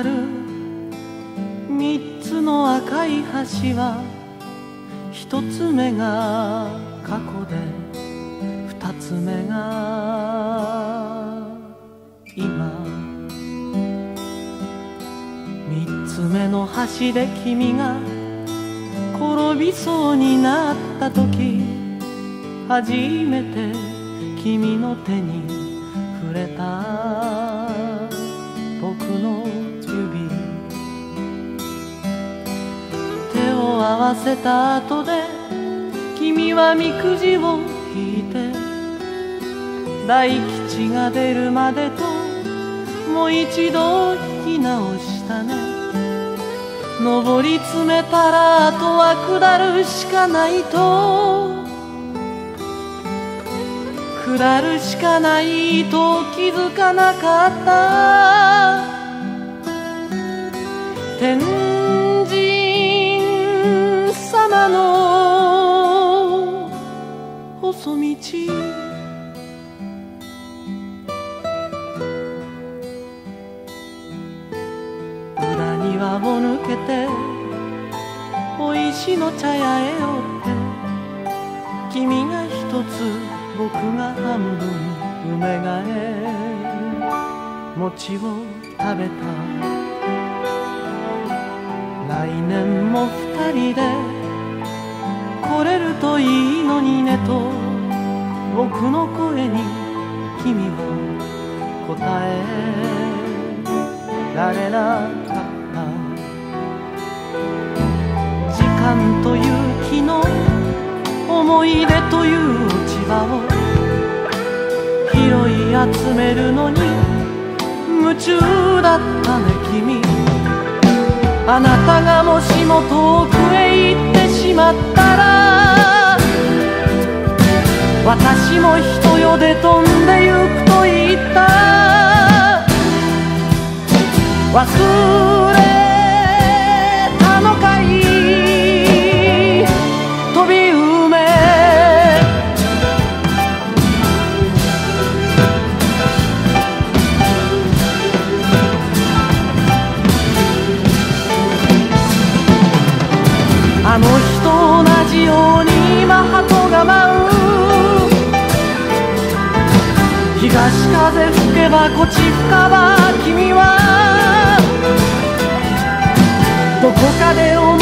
る三つの赤い橋は、一つ目が過去で二つ目が今。三つ目の橋で君が転びそうになった時、初めて君の手に触れた僕の指。手を合わせた後で君はみくじを引いて、大吉が出るまでともう一度引き直したね。上り詰めたらあとは下るしかないと、下るしかないと気づかなかった。天神様の細道、裏庭を抜けて小石の茶屋へ寄って、君が一つ僕が半分梅替え餅を食べた。来年も二人で来れるといいのにねと、僕の声に君は答えられなかった。時間という木の思い出という落ち葉を拾い集めるのに夢中だったね君。あなたがもしも遠くへ行ってしまったら、私も人よで飛んでゆくと言った。忘れたのかい飛び梅。あの日と同じように今鳩が舞う。東風吹けばこち吹かば君はどこかで思